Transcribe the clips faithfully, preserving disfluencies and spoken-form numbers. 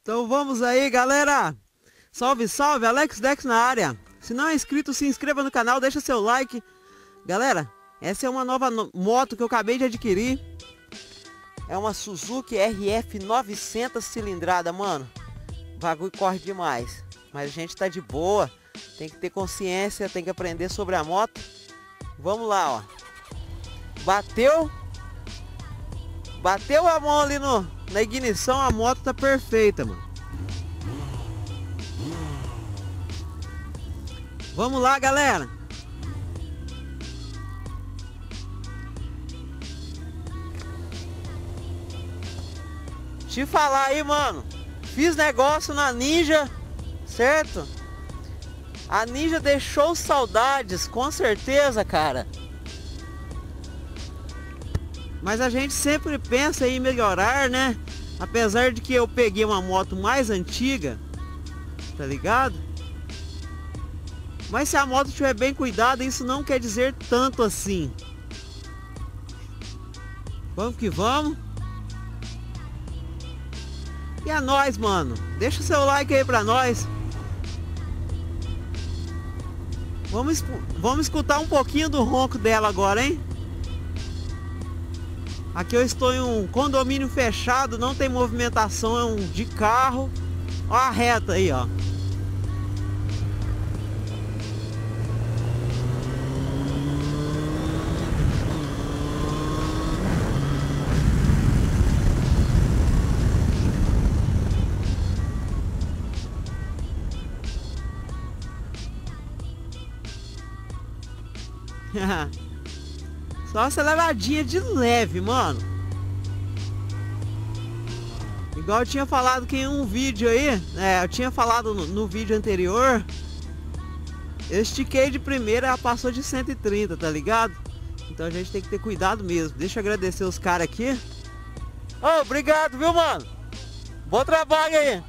Então vamos aí, galera. Salve, salve, Alex Dex na área. Se não é inscrito, se inscreva no canal, deixa seu like. Galera, essa é uma nova no moto que eu acabei de adquirir. É uma Suzuki R F novecentos cilindrada, mano. O bagulho corre demais. Mas a gente tá de boa. Tem que ter consciência, tem que aprender sobre a moto. Vamos lá, ó. Bateu. Bateu a mão ali no, na ignição, a moto tá perfeita, mano. Vamos lá, galera. Te falar aí, mano. Fiz negócio na Ninja, certo? A Ninja deixou saudades, com certeza, cara. Mas a gente sempre pensa em melhorar, né? Apesar de que eu peguei uma moto mais antiga, tá ligado? Mas se a moto estiver bem cuidada, isso não quer dizer tanto assim. Vamos que vamos. E é nóis, mano. Deixa o seu like aí pra nós. Vamos, vamos escutar um pouquinho do ronco dela agora, hein? Aqui eu estou em um condomínio fechado, não tem movimentação de carro. Ó a reta aí, ó. Só aceleradinha de leve, mano. Igual eu tinha falado que em um vídeo aí, é, eu tinha falado no, no vídeo anterior. Eu estiquei de primeira, ela passou de cento e trinta, tá ligado? Então a gente tem que ter cuidado mesmo. Deixa eu agradecer os caras aqui. Oh, obrigado, viu, mano? Bom trabalho aí.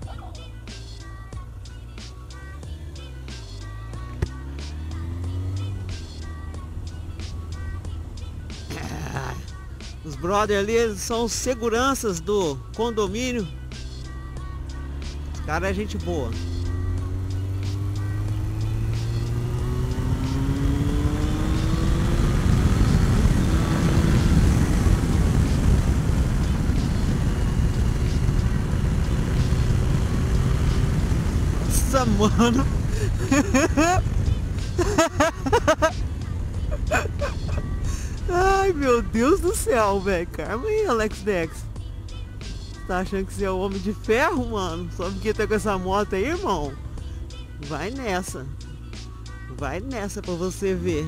Os brothers ali, eles são os seguranças do condomínio. Os caras é gente boa. Nossa, mano. Ai, meu Deus do céu, velho. Calma aí, Alex Dex. Tá achando que você é o homem de ferro, mano? Só porque tá com essa moto aí, irmão? Vai nessa. Vai nessa pra você ver.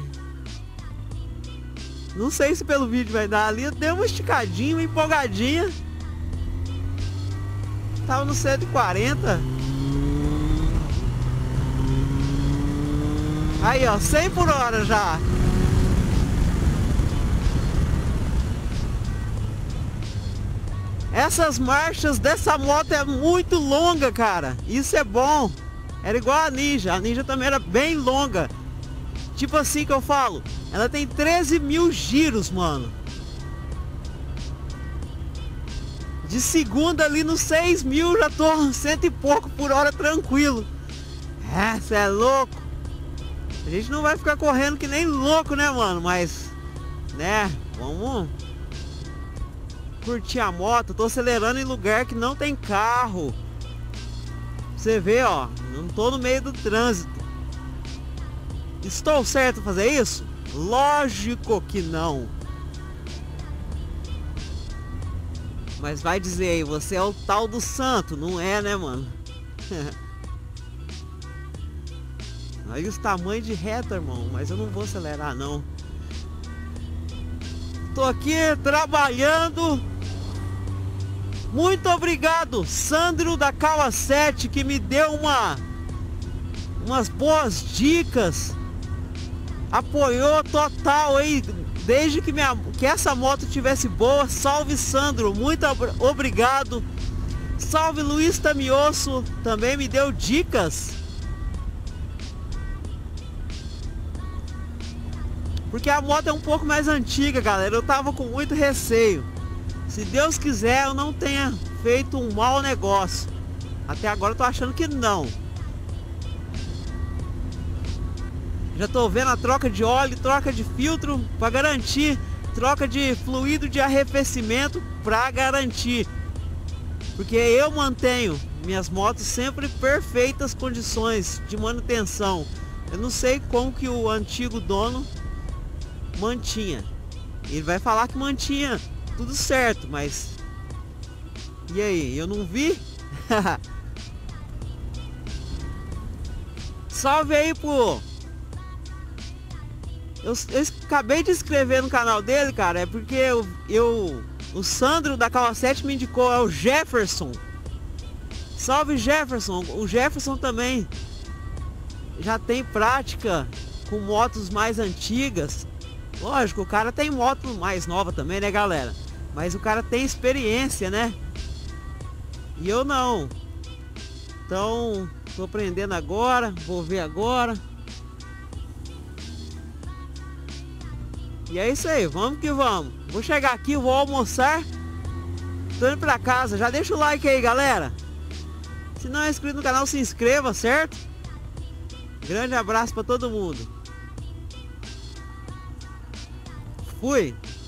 Não sei se pelo vídeo vai dar ali. Deu uma esticadinha, uma empolgadinha. Tava no cento e quarenta. Aí, ó, cem por hora já. Essas marchas dessa moto é muito longa, cara. Isso é bom. Era igual a Ninja. A Ninja também era bem longa. Tipo assim que eu falo. Ela tem treze mil giros, mano. De segunda ali nos seis mil já tô cento e pouco por hora tranquilo. É, cê é louco. A gente não vai ficar correndo que nem louco, né, mano? Mas, né, vamos curtir a moto. Tô acelerando em lugar que não tem carro. Você vê, ó, não tô no meio do trânsito. Estou certo a fazer isso? Lógico que não. Mas vai dizer aí, você é o tal do santo, não é, né, mano? Olha os tamanhos de reta, irmão. Mas eu não vou acelerar, não. Tô aqui trabalhando. Muito obrigado, Sandro da Kawasaki, que me deu uma umas boas dicas. Apoiou total aí, desde que, minha, que essa moto tivesse boa. Salve, Sandro, muito obrigado. Salve, Luiz Tamioso, também me deu dicas. Porque a moto é um pouco mais antiga, galera. Eu tava com muito receio. Se Deus quiser, eu não tenha feito um mau negócio. Até agora eu tô achando que não. Já tô vendo a troca de óleo, troca de filtro para garantir, troca de fluido de arrefecimento para garantir. Porque eu mantenho minhas motos sempre em perfeitas condições de manutenção. Eu não sei como que o antigo dono mantinha. Ele vai falar que mantinha tudo certo, mas... E aí, eu não vi? Salve aí pro... Eu, eu acabei de inscrever no canal dele, cara. É porque eu, eu o Sandro da Kawasaki me indicou, é o Jefferson. Salve, Jefferson. O Jefferson também já tem prática com motos mais antigas. Lógico, o cara tem moto mais nova também, né, galera? Mas o cara tem experiência, né? E eu não. Então, tô aprendendo agora, vou ver agora. E é isso aí, vamos que vamos. Vou chegar aqui, vou almoçar. Tô indo pra casa, já deixa o like aí, galera. Se não é inscrito no canal, se inscreva, certo? Grande abraço pra todo mundo. Fui.